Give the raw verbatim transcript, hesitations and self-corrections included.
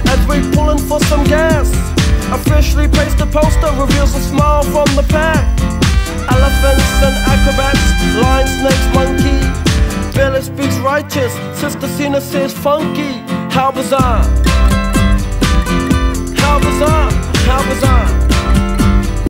as we pulling for some gas. Officially placed a poster, reveals a smile from the pack. Elephants and acrobats, lion, snakes, monkey. Billy speaks righteous, Sister Cena says funky. How bizarre, how bizarre, how bizarre.